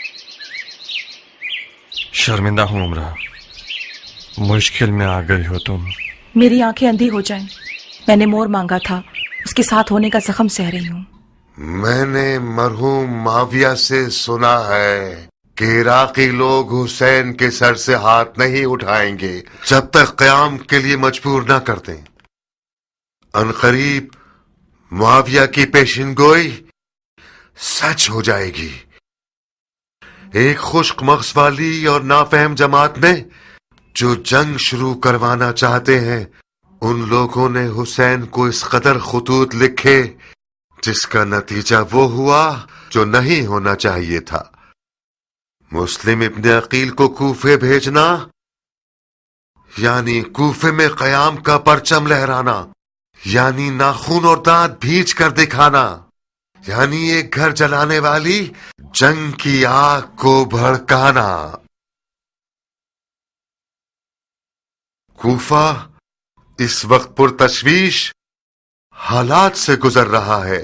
شرمندہ ہوں عمرہ، مشکل میں آ گئی ہو تم. میری آنکھیں اندھی ہو جائیں. میں نے مور مانگا تھا، اس کے ساتھ ہونے کا زخم سہ رہی ہوں. میں نے مرحوم معاویہ سے سنا ہے کہ عراقی لوگ حسین کے سر سے ہاتھ نہیں اٹھائیں گے جب تک قیام کے لیے مجبور نہ کر دیں. عنقریب معاویہ کی پیشن گوئی سچ ہو جائے گی. ایک خشک مغز والی اور نافہم جماعت میں جو جنگ شروع کروانا چاہتے ہیں، ان لوگوں نے حسین کو اس قدر خطوط لکھے جس کا نتیجہ وہ ہوا جو نہیں ہونا چاہیے تھا. مسلم ابن عقیل کو کوفے بھیجنا یعنی کوفے میں قیام کا پرچم لہرانا، یعنی ناخون اور دانت بھینچ کر دکھانا، یعنی ایک گھر جلانے والی جنگ کی آگ کو بھڑکانا. کوفہ اس وقت پرتشویش حالات سے گزر رہا ہے.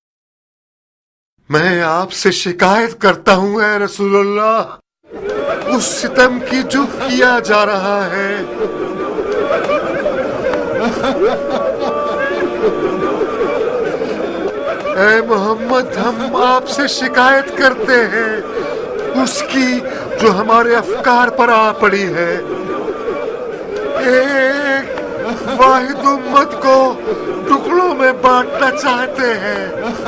میں آپ سے شکایت کرتا ہوں اے رسول اللہ، اس ستم کی جو کیا جا رہا ہے. اے محمد، ہم آپ سے شکایت کرتے ہیں اس کی جو ہمارے افکار پر آ پڑی ہے. ایک واحد امت کو ٹکڑوں میں بانٹنا چاہتے ہیں.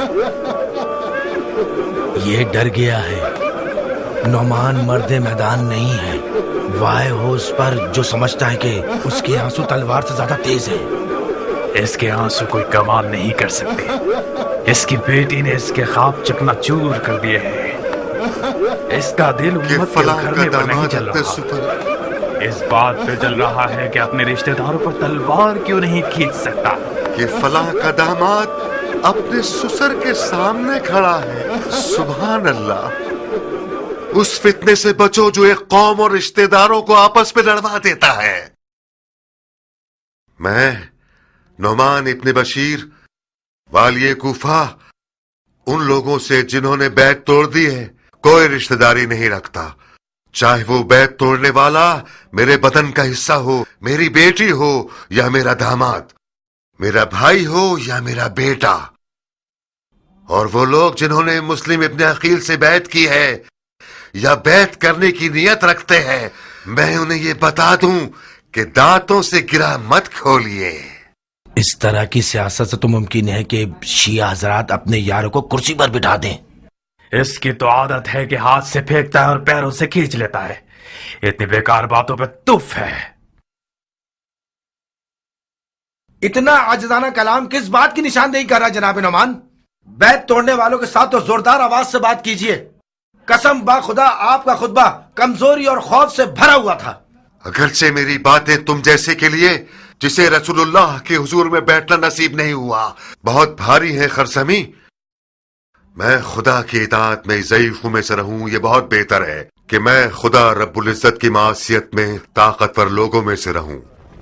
یہ ڈر گیا ہے. نعمان مرد میدان نہیں ہے. وائے ہو اس پر جو سمجھتا ہے کہ اس کے آنسو تلوار سے زیادہ تیز ہے. اس کے آنسو کوئی کمال نہیں کر سکتے. اس کی بیٹی نے اس کے خواب چکنا چور کر دیے ہیں. اس کا دل امت کے گھرنے پر نہیں چل رہا. اس بات پہ چل رہا ہے کہ اپنے رشتہ داروں پر تلوار کیوں نہیں کھینچ سکتا. کہ فلاں کا داماد اپنے سسر کے سامنے کھڑا ہے. سبحان اللہ. اس فتنے سے بچو جو ایک قوم اور رشتہ داروں کو آپس میں لڑوا دیتا ہے. میں نعمان ابن بشیر والی کوفہ ان لوگوں سے جنہوں نے بیعت توڑ دی ہے کوئی رشتہ داری نہیں رکھتا. چاہے وہ بیعت توڑنے والا میرے بدن کا حصہ ہو، میری بیٹی ہو یا میرا داماد، میرا بھائی ہو یا میرا بیٹا. اور وہ لوگ جنہوں نے مسلم ابن عقیل سے بیعت کی ہے یا بیعت کرنے کی نیت رکھتے ہیں، میں انہیں یہ بتا دوں کہ دانتوں سے گرا مت کھولیے. اس طرح کی سیاست سے تو ممکن ہے کہ شیعہ حضرات اپنے یاروں کو کرسی پر بٹھا دیں. اس کی تو عادت ہے کہ ہاتھ سے پھینکتا ہے اور پیروں سے کھینچ لیتا ہے. اتنی بیکار باتوں پہ تف ہے. اتنا عاجزانہ کلام کس بات کی نشاندہی کر رہا جناب نعمان؟ بیعت توڑنے والوں کے ساتھ تو زوردار آواز سے بات کیجئے. قسم با خدا آپ کا خطبہ کمزوری اور خوف سے بھرا ہوا تھا. اگرچہ میری باتیں تم جیسے کے لیے جسے رسول اللہ کے حضور میں بیٹھنا نصیب نہیں ہوا بہت بھاری ہے خرسمی. میں خدا کی اطاعت میں ضعیفوں میں سے رہوں، یہ بہت بہتر ہے کہ میں خدا رب العزت کی معصیت میں طاقتور لوگوں میں سے رہوں.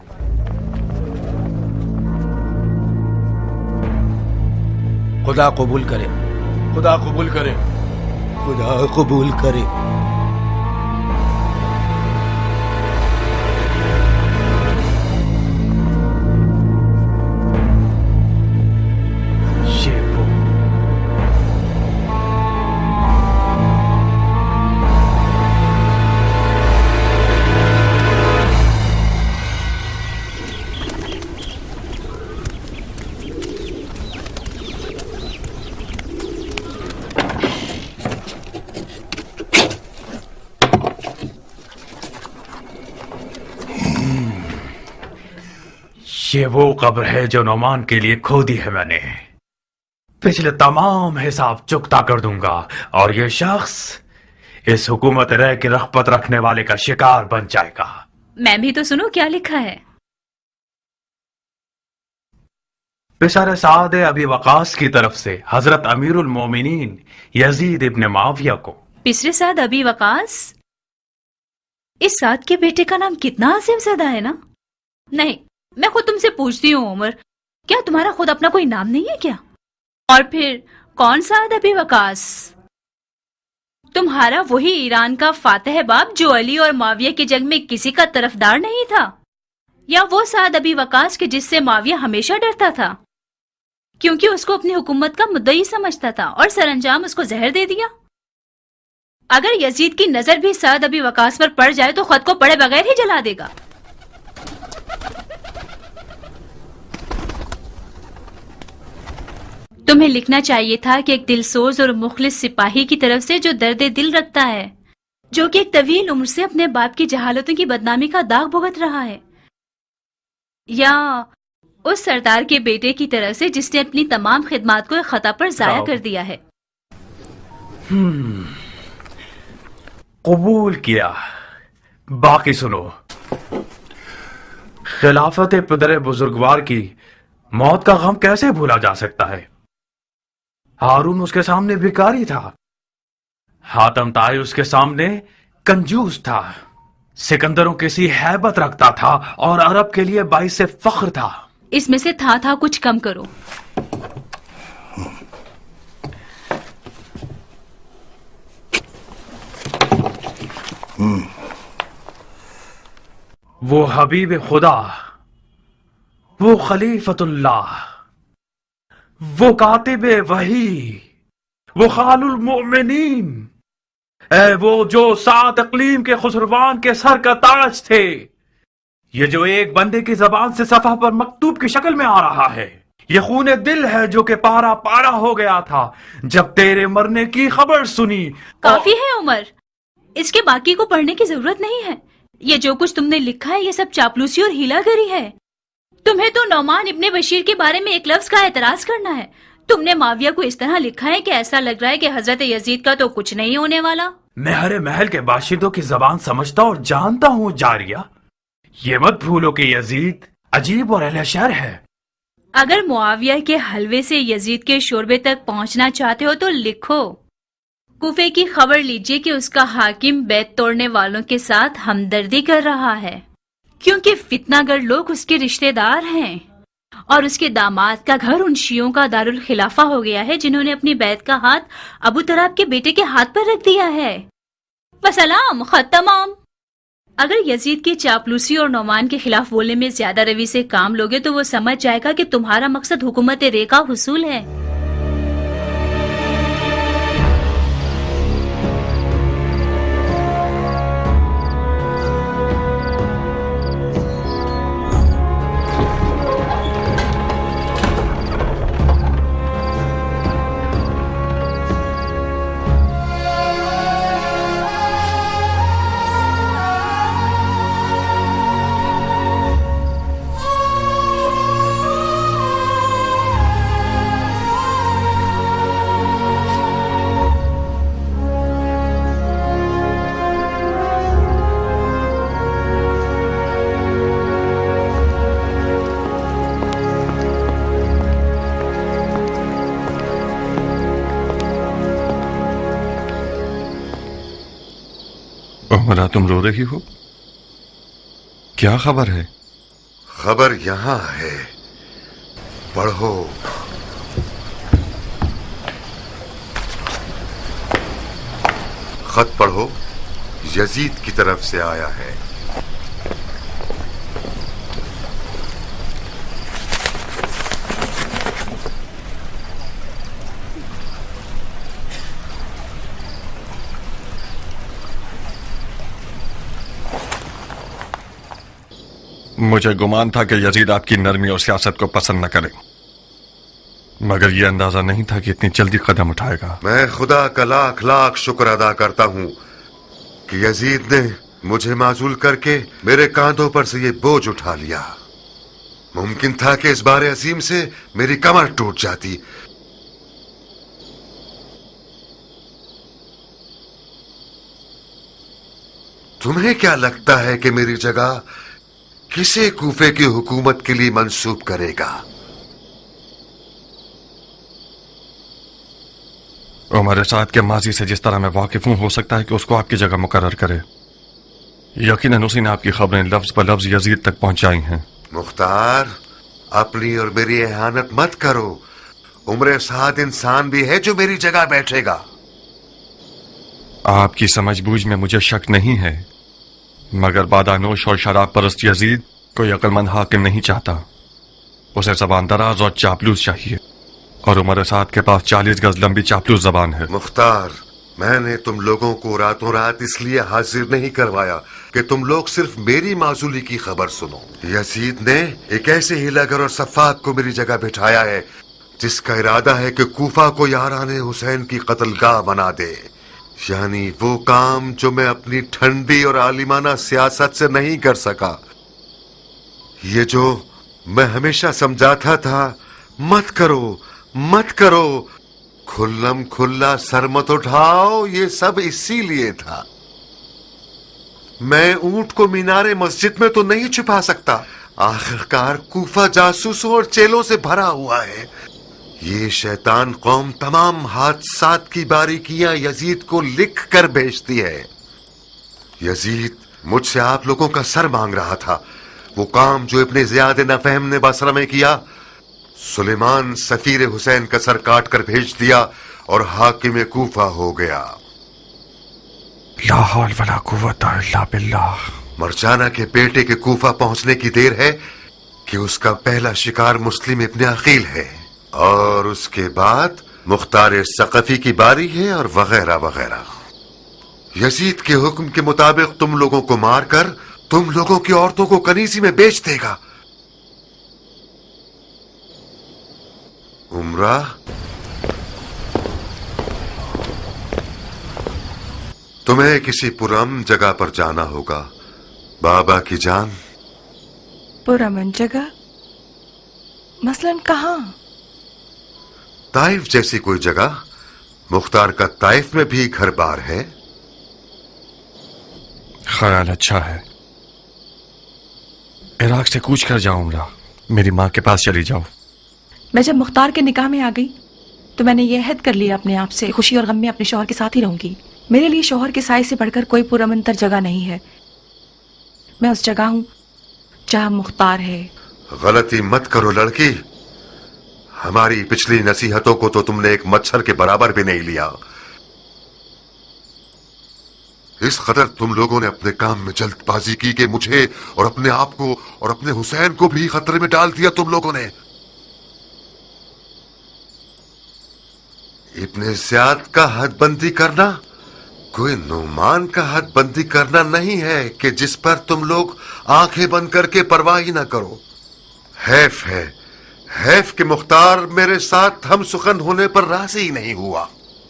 خدا قبول کرے، خدا قبول کرے، خدا قبول کرے. یہ وہ قبر ہے جو نعمان کے لیے کھودی ہے میں نے. پچھلے تمام حساب چکتا کر دوں گا اور یہ شخص اس حکومت رہ کی رغبت رکھنے والے کا شکار بن جائے گا. میں بھی تو سنو کیا لکھا ہے. پسر سعد ابی وقاص کی طرف سے حضرت امیر المومنین یزید ابن معاویہ کو. پسر سعد ابی وقاص؟ اس سعد کے بیٹے کا نام کتنا عظیم زدہ ہے نا. نہیں، میں خود تم سے پوچھتی ہوں عمر، کیا تمہارا خود اپنا کوئی نام نہیں ہے کیا؟ اور پھر کون سعد ابی وقاص؟ تمہارا وہی ایران کا فاتح باب جو علی اور معاویہ کی جنگ میں کسی کا طرفدار نہیں تھا، یا وہ سعد ابی وقاص کے جس سے معاویہ ہمیشہ ڈرتا تھا کیونکہ اس کو اپنی حکومت کا مدعی سمجھتا تھا اور سر انجام اس کو زہر دے دیا؟ اگر یزید کی نظر بھی سعد ابی وقاص پر پڑ جائے تو خود کو پڑے بغیر ہی جلا دے گا. تمہیں لکھنا چاہیے تھا کہ ایک دلسوز اور مخلص سپاہی کی طرف سے جو درد دل رکھتا ہے، جو کہ ایک طویل عمر سے اپنے باپ کی جہالتوں کی بدنامی کا داغ بھگت رہا ہے، یا اس سردار کے بیٹے کی طرف سے جس نے اپنی تمام خدمات کو ایک خطا پر ضائع کر دیا ہے. قبول کیا. باقی سنو. خلافت پدر بزرگوار کی موت کا غم کیسے بھولا جا سکتا ہے؟ ہارون اس کے سامنے بھکاری تھا، حاتم طائی اس کے سامنے کنجوس تھا، سکندروں کسی ہیبت رکھتا تھا اور عرب کے لیے باعث فخر تھا. اس میں سے تھا کچھ کم کرو. وہ حبیب خدا، وہ خلیفت اللہ، وہ کاتب وحی، وہ خال المؤمنین، اے وہ جو 7 اقلیم کے خسروان کے سر کا تاج تھے. یہ جو ایک بندے کی زبان سے صفحہ پر مکتوب کی شکل میں آ رہا ہے، یہ خون دل ہے جو کہ پارا پارا ہو گیا تھا جب تیرے مرنے کی خبر سنی. کافی ہے عمر، اس کے باقی کو پڑھنے کی ضرورت نہیں ہے. یہ جو کچھ تم نے لکھا ہے یہ سب چاپلوسی اور ہیلا گری ہے. تمہیں تو نعمان ابن بشیر کے بارے میں ایک لفظ کا اعتراض کرنا ہے. تم نے معاویہ کو اس طرح لکھا ہے کہ ایسا لگ رہا ہے کہ حضرت یزید کا تو کچھ نہیں ہونے والا. میں ہر محل کے باشندوں کی زبان سمجھتا اور جانتا ہوں جاریہ. یہ مت بھولو کہ یزید عجیب اور اہل شر ہے. اگر معاویہ کے حلوے سے یزید کے شوربے تک پہنچنا چاہتے ہو تو لکھو. کوفے کی خبر لیجئے کہ اس کا حاکم بیت توڑنے والوں کے ساتھ ہمدردی کر رہا ہے، کیونکہ فتنہ گر لوگ اس کے رشتہ دار ہیں، اور اس کے داماد کا گھر ان شیعوں کا دارالخلافہ ہو گیا ہے جنہوں نے اپنی بیعت کا ہاتھ ابو طراب کے بیٹے کے ہاتھ پر رکھ دیا ہے. وسلام، خط تمام. اگر یزید کی چاپلوسی اور نعمان کے خلاف بولنے میں زیادہ روی سے کام لوگے تو وہ سمجھ جائے گا کہ تمہارا مقصد حکومت رے کا حصول ہے. عمرہ، تم رو رہی ہو؟ کیا خبر ہے؟ خبر یہاں ہے، پڑھو. خط پڑھو، یزید کی طرف سے آیا ہے. مجھے گمان تھا کہ یزید آپ کی نرمی اور سیاست کو پسند نہ کرے، مگر یہ اندازہ نہیں تھا کہ اتنی جلدی قدم اٹھائے گا. میں خدا کا لاکھ لاکھ شکر ادا کرتا ہوں کہ یزید نے مجھے معزول کر کے میرے کاندھوں پر سے یہ بوجھ اٹھا لیا. ممکن تھا کہ اس بار عظیم سے میری کمر ٹوٹ جاتی. تمہیں کیا لگتا ہے کہ میری جگہ کسے کوفے کی حکومت کے لیے منسوب کرے گا؟ عمر سعد کے ماضی سے جس طرح میں واقف ہوں، ہو سکتا ہے کہ اس کو آپ کی جگہ مقرر کرے. یقیناً اسی نے آپ کی خبریں لفظ بلفظ یزید تک پہنچائی ہیں. مختار، اپنی اور میری اہانت مت کرو. عمر سعد انسان بھی ہے جو میری جگہ بیٹھے گا. آپ کی سمجھ بوجھ میں مجھے شک نہیں ہے، مگر بادانوش اور شراب پرست یزید کوئی عقل مند حاکم نہیں چاہتا. اسے زبان دراز اور چاپلوس چاہیے، اور عمر سعد کے پاس 40 گز لمبی چاپلوس زبان ہے. مختار، میں نے تم لوگوں کو راتوں رات اس لیے حاضر نہیں کروایا کہ تم لوگ صرف میری معزولی کی خبر سنو. یزید نے ایک ایسے ہیلا گر اور سفاک کو میری جگہ بٹھایا ہے جس کا ارادہ ہے کہ کوفہ کو یاران حسین کی قتل گاہ بنا دے. یعنی وہ کام جو میں اپنی ٹھنڈی اور عالمانہ سیاست سے نہیں کر سکا. یہ جو میں ہمیشہ سمجھاتا تھا مت کرو مت کرو، کھلم کھلا سر مت اٹھاؤ، یہ سب اسی لیے تھا. میں اونٹ کو مینار مسجد میں تو نہیں چھپا سکتا. آخرکار کوفہ جاسوسوں اور چیلوں سے بھرا ہوا ہے. یہ شیطان قوم تمام حادثات کی باریکیاں یزید کو لکھ کر بھیجتی ہے. یزید مجھ سے آپ لوگوں کا سر مانگ رہا تھا. وہ کام جو ابن زیاد نفہم نے بصرہ میں کیا، سلیمان سفیر حسین کا سر کاٹ کر بھیج دیا اور حاکم کوفہ ہو گیا. لا حول ولا قوت الا باللہ. مرجانہ کے بیٹے کے کوفہ پہنچنے کی دیر ہے کہ اس کا پہلا شکار مسلم ابن عقیل ہے، اور اس کے بعد مختار ثقفی کی باری ہے، اور وغیرہ وغیرہ. یزید کے حکم کے مطابق تم لوگوں کو مار کر تم لوگوں کی عورتوں کو کنیزی میں بیچ دے گا. عمرہ، تمہیں کسی پرامن جگہ پر جانا ہوگا. بابا کی جان. پرامن جگہ؟ मसलन कहाँ? ताइफ जैसी कोई जगह। मुख्तार का ताइफ में भी घर बार है। ख्याल अच्छा है। इराक से कूच कर जाओ उमरा, मेरी माँ के पास चली जाओ। मैं जब मुख्तार के निकाह में आ गई तो मैंने ये अहद कर लिया अपने आप से, खुशी और गम में अपने शौहर के साथ ही रहूंगी। मेरे लिए शौहर के साए से बढ़कर कोई पुरअमनतर जगह नहीं है। मैं उस जगह हूं जहां मुख्तार है। गलती मत करो लड़की, हमारी पिछली नसीहतों को तो तुमने एक मच्छर के बराबर भी नहीं लिया। इस कदर तुम लोगों ने अपने काम में जल्दबाजी की कि मुझे और अपने आप को और अपने हुसैन को भी खतरे में डाल दिया तुम लोगों ने। इब्ने ज़ियाद का हदबंदी करना कोई नुमान का हदबंदी करना नहीं है कि जिस पर तुम लोग आंखें बंद करके परवाह ही ना करो। हैफ है, हैफ कि मुख्तार मेरे साथ हम सुखन होने पर राजी ही नहीं हुआ।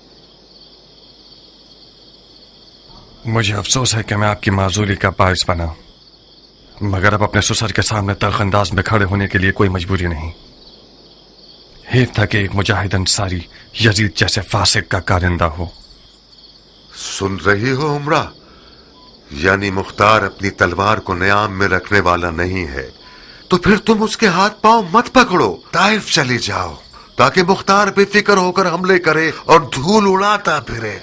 मुझे अफसोस है कि मैं आपकी माजूरी का बायस बना, मगर अब अपने ससुर के सामने तलखंदाज में खड़े होने के लिए कोई मजबूरी नहीं। हेफ था कि एक मुजाहिद अंसारी यजीद जैसे फासिक का कारिंदा हो। सुन रही हो उमरा, यानी मुख्तार अपनी तलवार को न्याम में रखने वाला नहीं है, तो फिर तुम उसके हाथ पांव मत पकड़ो, ताइफ चली जाओ ताकि मुख्तार बेफिक्र होकर हमले करे और धूल उड़ाता फिरे।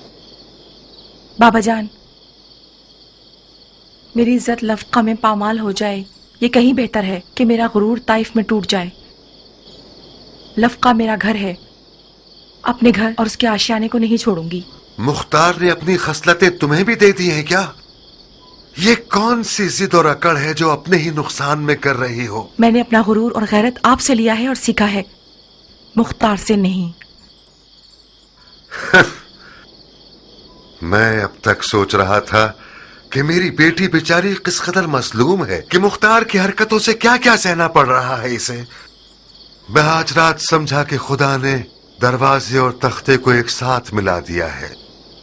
बाबा जान, मेरी इज्जत लफ्का में पामाल हो जाए, ये कहीं बेहतर है कि मेरा गुरूर ताइफ में टूट जाए। लफ्का मेरा घर है, अपने घर और उसके आशियाने को नहीं छोड़ूंगी। मुख्तार ने अपनी खसलतें तुम्हें भी दे दी हैं क्या? ये कौन सी जिद और अकड़ है जो अपने ही नुकसान में कर रही हो? मैंने अपना गुरूर और गैरत आपसे लिया है और सीखा है, मुख्तार से नहीं। मैं अब तक सोच रहा था कि मेरी बेटी बेचारी किस कदर मसलूम है कि मुख्तार की हरकतों से क्या क्या सहना पड़ रहा है इसे। मैं आज रात समझा कि खुदा ने दरवाजे और तख्ते को एक साथ मिला दिया है।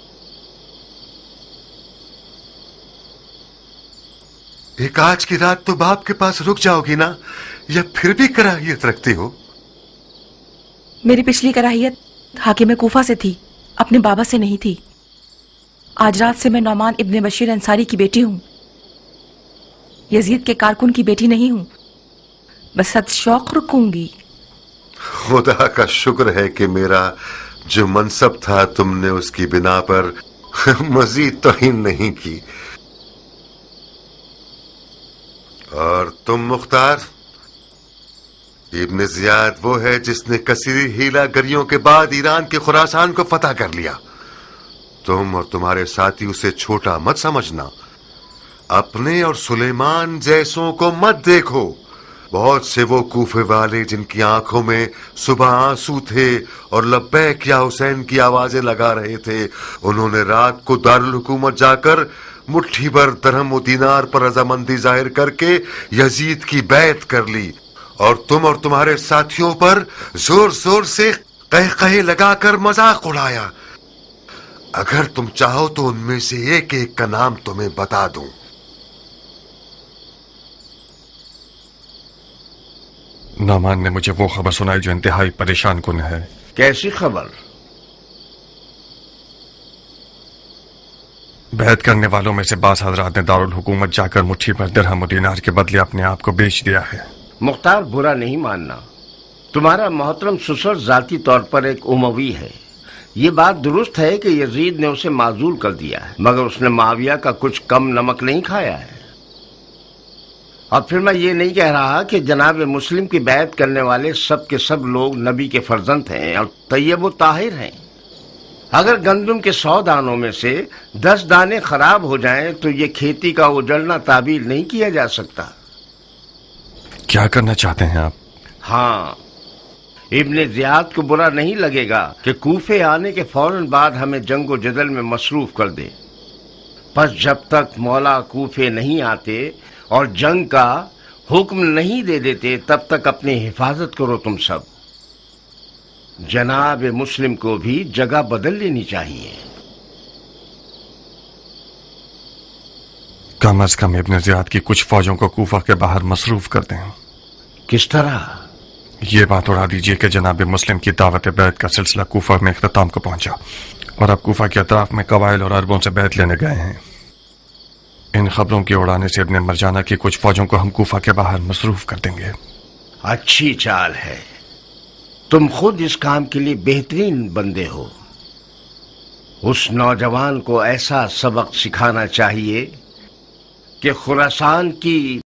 एक आज की रात तो बाप के पास रुक जाओगी ना, या फिर भी कराहियत रखती हो? मेरी पिछली कराहियत हाकिम कूफा से थी, अपने बाबा से नहीं थी। आज रात से मैं नौमान इब्ने बशीर अंसारी की बेटी हूं, यजीद के कारकुन की बेटी नहीं हूं। बस सद शौक रुकूंगी। खुदा का शुक्र है कि मेरा जो मनसब था तुमने उसकी बिना पर मजीद तौहीन नहीं की। और तुम मुख्तार, इब्ने ज़ियाद वो है जिसने कसीरी हीला गरियों के बाद ईरान के खुरासान को फतह कर लिया। तुम और तुम्हारे साथी उसे छोटा मत समझना। अपने और सुलेमान जैसों को मत देखो। बहुत से वो कूफे वाले जिनकी आंखों में सुबह आंसू थे और लब्बैक या हुसैन की आवाजें लगा रहे थे, उन्होंने रात को दारुल हुकूमत जाकर मुट्ठी भर दरहम और दीनार पर रजामंदी जाहिर करके यजीद की बैत कर ली और तुम और तुम्हारे साथियों पर जोर जोर से कह लगाकर मजाक उड़ाया। अगर तुम चाहो तो उनमें से एक एक का नाम तुम्हें बता दूं। नौमान ने मुझे वो खबर सुनाई जो इंतहाई परेशान कुन है। कैसी खबर? बैत करने वालों में से बास हजरात ने दारुल हुकूमत जाकर मुट्ठी भर दिरहम और दीनार के बदले अपने आप को बेच दिया है। मुख्तार बुरा नहीं मानना, तुम्हारा मोहतरम ससुर जाती तौर पर एक उमवी है। ये बात दुरुस्त है कि यजीद ने उसे माजूल कर दिया है, मगर उसने माविया का कुछ कम नमक नहीं खाया है। और फिर मैं ये नहीं कह रहा कि जनाब मुस्लिम की बैत करने वाले सब के सब लोग नबी के फर्जंद हैं और तैयब व ताहिर हैं। अगर गंदम के 100 दानों में से 10 दाने खराब हो जाएं तो ये खेती का उजड़ना ताबीर नहीं किया जा सकता। क्या करना चाहते हैं आप? हाँ, इब्ने ज़ियाद को बुरा नहीं लगेगा कि कूफे आने के फौरन बाद हमें जंगो जदल में मसरूफ कर दे। बस जब तक मौला कूफे नहीं आते और जंग का हुक्म नहीं दे देते तब तक अपनी हिफाजत करो तुम सब। जनाब मुस्लिम को भी जगह बदल लेनी चाहिए। कम अज कम इब्ने ज़ियाद की कुछ फौजों को कूफा के बाहर मसरूफ कर दें। किस तरह? یہ بات اڑا دیجئے کہ جناب مسلم کی دعوت بیعت کا سلسلہ کوفہ میں اختتام کو پہنچا اور اب کوفہ کے اطراف میں قبائل اور عربوں سے بیعت لینے گئے ہیں۔ ان خبروں کے اڑانے سے ابن مرجانہ کی کچھ فوجوں کو ہم کوفہ کے باہر مصروف کر دیں گے۔ اچھی چال ہے، تم خود اس کام کے لیے بہترین بندے ہو۔ اس نوجوان کو ایسا سبق سکھانا چاہیے کہ خراسان کی